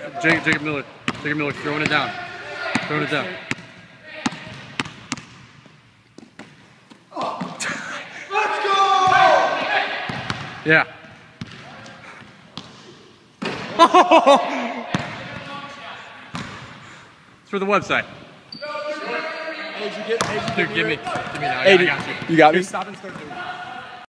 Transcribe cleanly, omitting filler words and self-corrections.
Jacob Miller. Jacob Miller throwing it down. Throwing it down. Let's go! Yeah. It's for the website. Dude, give me now. Hey, I got you. You got me? Stop and start doing it.